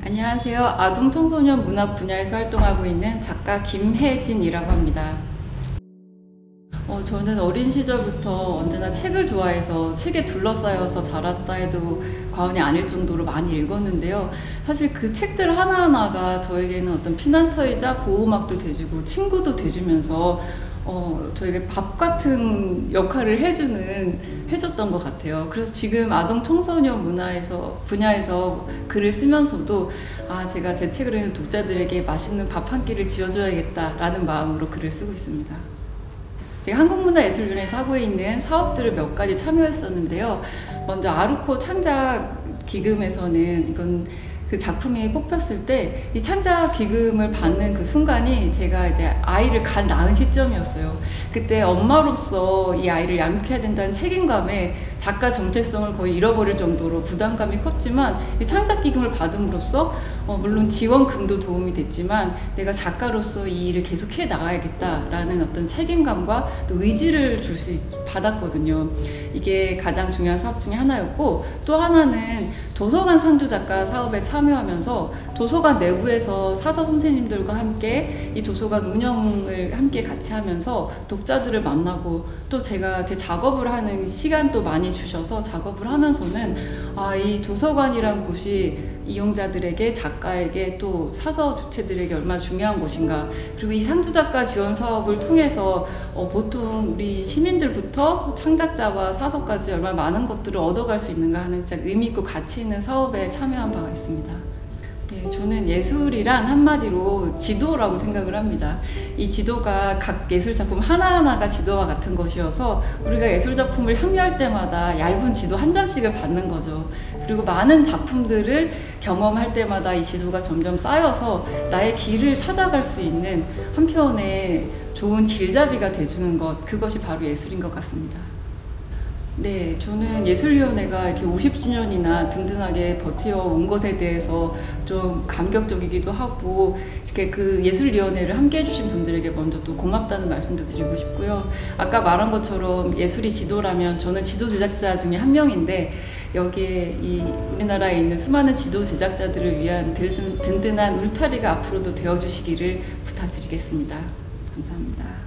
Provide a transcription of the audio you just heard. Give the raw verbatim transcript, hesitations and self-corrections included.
안녕하세요. 아동 청소년 문학 분야에서 활동하고 있는 작가 김혜진이라고 합니다. 어, 저는 어린 시절부터 언제나 책을 좋아해서 책에 둘러싸여서 자랐다 해도 과언이 아닐 정도로 많이 읽었는데요. 사실 그 책들 하나하나가 저에게는 어떤 피난처이자 보호막도 돼주고 친구도 돼주면서 어, 저에게 밥 같은 역할을 해주는, 해줬던 것 같아요. 그래서 지금 아동 청소년 문화에서, 분야에서 글을 쓰면서도 아, 제가 제 책을 읽는 독자들에게 맛있는 밥 한 끼를 지어줘야겠다라는 마음으로 글을 쓰고 있습니다. 제가 한국문화예술위원회에서 하고 있는 사업들을 몇 가지 참여했었는데요. 먼저 아루코 창작 기금에서는 이건 그 작품이 뽑혔을 때 이 창작 기금을 받는 그 순간이 제가 이제 아이를 갓 낳은 시점이었어요. 그때 엄마로서 이 아이를 양육해야 된다는 책임감에 작가 정체성을 거의 잃어버릴 정도로 부담감이 컸지만 이 창작 기금을 받음으로써 어 물론 지원금도 도움이 됐지만 내가 작가로서 이 일을 계속 해 나가야겠다라는 어떤 책임감과 또 의지를 줄 수 받았거든요. 이게 가장 중요한 사업 중에 하나였고, 또 하나는 도서관 상주 작가 사업에 참여하면서 도서관 내부에서 사서 선생님들과 함께 이 도서관 운영을 함께 같이 하면서 독자들을 만나고, 또 제가 제 작업을 하는 시간도 많이 주셔서 작업을 하면서는 아, 이 도서관이란 곳이 이용자들에게, 작가에게, 또 사서 주체들에게 얼마나 중요한 곳인가, 그리고 이 상주작가 지원 사업을 통해서 어, 보통 우리 시민들부터 창작자와 사서까지 얼마나 많은 것들을 얻어갈 수 있는가 하는 진짜 의미있고 가치 있는 사업에 참여한 바가 있습니다. 네, 저는 예술이란 한마디로 지도라고 생각을 합니다. 이 지도가 각 예술작품 하나하나가 지도와 같은 것이어서 우리가 예술작품을 향유할 때마다 얇은 지도 한 장씩을 받는 거죠. 그리고 많은 작품들을 경험할 때마다 이 지도가 점점 쌓여서 나의 길을 찾아갈 수 있는 한편의 좋은 길잡이가 돼주는 것, 그것이 바로 예술인 것 같습니다. 네, 저는 예술위원회가 이렇게 오십 주년이나 든든하게 버텨온 것에 대해서 좀 감격적이기도 하고, 이렇게 그 예술위원회를 함께 해주신 분들에게 먼저 또 고맙다는 말씀도 드리고 싶고요. 아까 말한 것처럼 예술이 지도라면 저는 지도 제작자 중에 한 명인데, 여기에 이 우리나라에 있는 수많은 지도 제작자들을 위한 든든, 든든한 울타리가 앞으로도 되어주시기를 부탁드리겠습니다. 감사합니다.